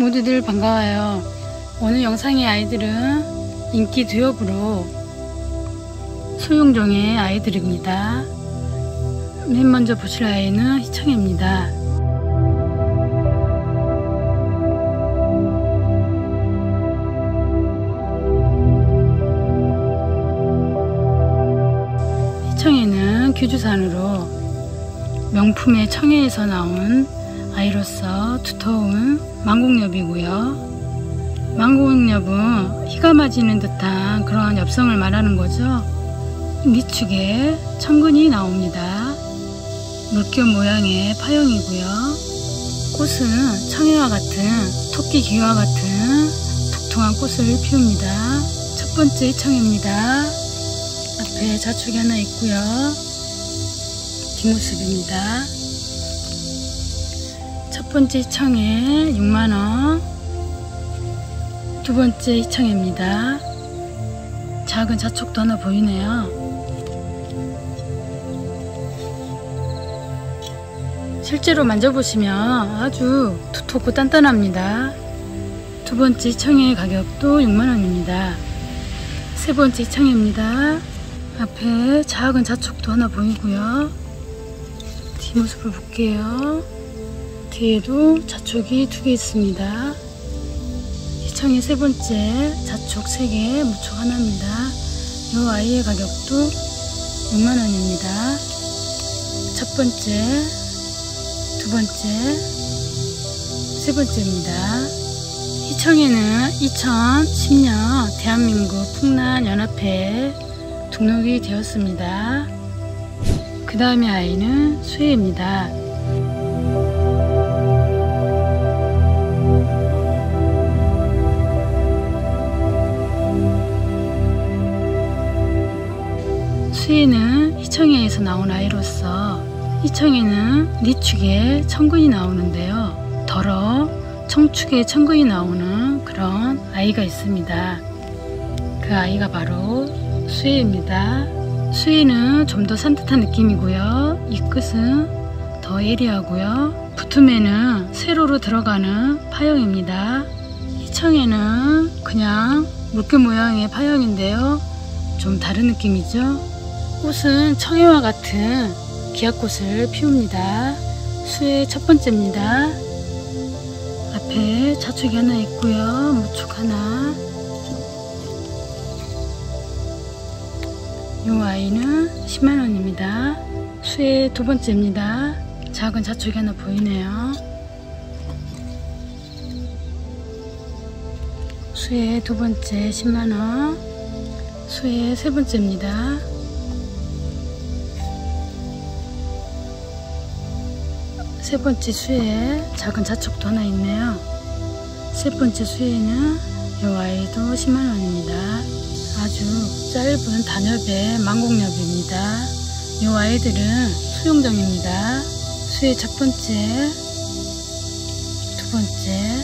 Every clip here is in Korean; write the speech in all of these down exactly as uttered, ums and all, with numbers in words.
모두들 반가워요. 오늘 영상의 아이들은 인기 듀오브로 소룡종의 아이들입니다. 맨 먼저 보실 아이는 희청입니다. 희청이는 귀주산으로 명품의 청해에서 나온 아이로서 두터운 망곡엽이고요. 망곡엽은 희가 맞이는 듯한 그러한 엽성을 말하는 거죠. 니축에 천근이 나옵니다. 물결 모양의 파형이고요. 꽃은 청해와 같은 토끼 귀와 같은 통통한 꽃을 피웁니다. 첫 번째 희청입니다. 앞에 자축이 하나 있고요. 뒷모습입니다. 첫 번째 희청에 육만 원, 두 번째 희청입니다. 작은 자축도 하나 보이네요. 실제로 만져보시면 아주 두텁고 단단합니다. 두 번째 희청의 가격도 육만 원입니다. 세 번째 희청입니다. 앞에 작은 자축도 하나 보이고요. 뒷모습을 볼게요. 뒤에도 자축이 두 개 있습니다. 희청의 세 번째 자축 세 개, 무축 하나입니다. 이 아이의 가격도 육만 원입니다. 첫 번째, 두 번째, 세 번째입니다. 희청에는 이천십 년 대한민국 풍란연합회에 등록이 되었습니다. 그 다음에 아이는 수혜입니다. 수혜는 희청에에서 나온 아이로서 희청에는 니축에 천근이 나오는데요. 덜어 청축에 천근이 나오는 그런 아이가 있습니다. 그 아이가 바로 수혜입니다. 수혜는 좀 더 산뜻한 느낌이고요. 이 끝은 더 예리하고요. 붙음에는 세로로 들어가는 파형입니다. 희청에는 그냥 물결 모양의 파형인데요. 좀 다른 느낌이죠. 꽃은 청해와 같은 기아꽃을 피웁니다. 수혜 첫 번째입니다. 앞에 자축이 하나 있고요. 무축 하나. 이 아이는 십만 원입니다. 수혜 두 번째입니다. 작은 자축이 하나 보이네요. 수혜 두 번째 십만 원. 수혜 세 번째입니다. 세 번째 수혜에 작은 자축도 하나 있네요. 세 번째 수혜는 이 아이도 십만 원입니다. 아주 짧은 단엽의 망곡엽입니다. 이 아이들은 소룡종입니다. 수혜 첫 번째, 두 번째,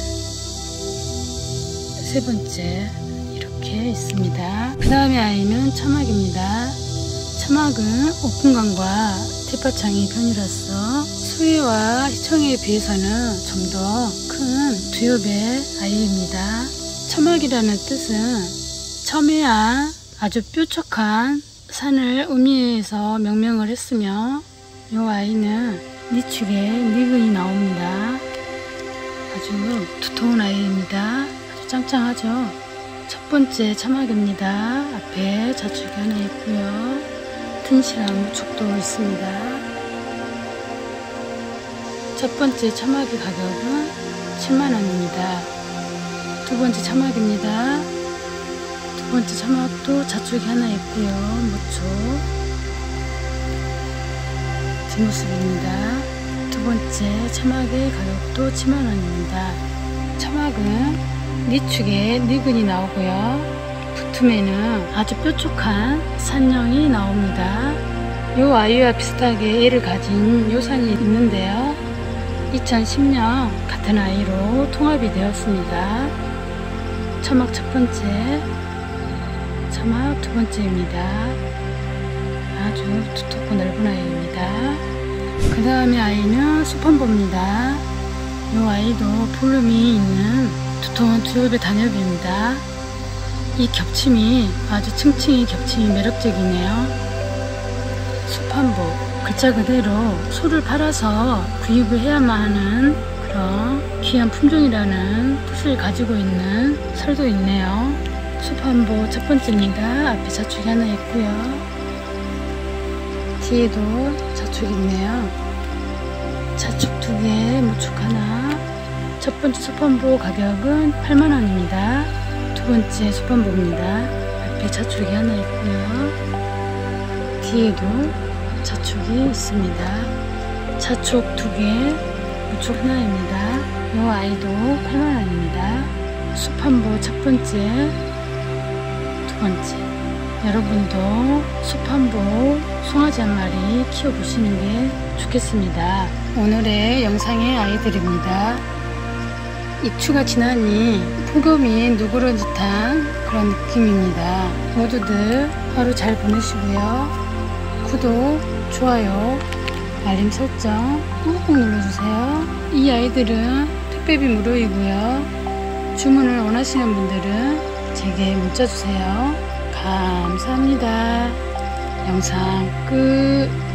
세 번째 이렇게 있습니다. 그 다음에 아이는 처막입니다. 처막은 오픈감과 대파창이 편이라서 수혜와 희청에 비해서는 좀 더 큰 듀오의 아이입니다. 처막이라는 뜻은 첨예한 아주 뾰족한 산을 의미해서 명명을 했으며 이 아이는 니축에 니근이 나옵니다. 아주 두터운 아이입니다. 아주 짱짱하죠. 첫 번째 처막입니다. 앞에 자축이 하나 있고요. 튼실한 무축도 있습니다. 첫 번째 처막의 가격은 칠만 원입니다. 두 번째 처막입니다. 두 번째 처막도 자축이 하나 있고요. 무축. 뒷모습입니다. 두 번째 처막의 가격도 칠만 원입니다. 처막은 니축에 니근이 나오고요. 붙음에는 아주 뾰족한 산형이 나옵니다. 이 아이와 비슷하게 얘를 가진 요 산이 있는데요. 이천십 년 같은 아이로 통합이 되었습니다. 처막 첫 번째, 처막 두 번째입니다. 아주 두텁고 넓은 아이입니다. 그 다음에 아이는 수판보입니다. 이 아이도 볼륨이 있는 두터운 듀오벨 단엽입니다. 이 겹침이 아주 층층이 겹침이 매력적이네요. 수판보 글자 그대로 소를 팔아서 구입을 해야만 하는 그런 귀한 품종이라는 뜻을 가지고 있는 설도 있네요. 수판보 첫 번째입니다. 앞에 자축이 하나 있고요. 뒤에도 자축이 있네요. 자축 두 개, 무축 하나. 첫 번째 수판보 가격은 팔만 원입니다. 두 번째 수판보입니다. 앞에 자축이 하나 있고요. 뒤에도 자축이 있습니다. 자축 두 개, 무축 하나입니다. 이 아이도 팔만 원입니다. 수판보 첫 번째, 두 번째. 여러분도 수판보 송아지 한 마리 키워보시는 게 좋겠습니다. 오늘의 영상의 아이들입니다. 입추가 지나니 폭염이 누그러진 듯한 그런 느낌입니다. 모두들 하루 잘 보내시고요. 구독, 좋아요, 알림 설정 꾹꾹 눌러주세요. 이 아이들은 택배비 무료이고요. 주문을 원하시는 분들은 제게 문자 주세요. 감사합니다. 영상 끝.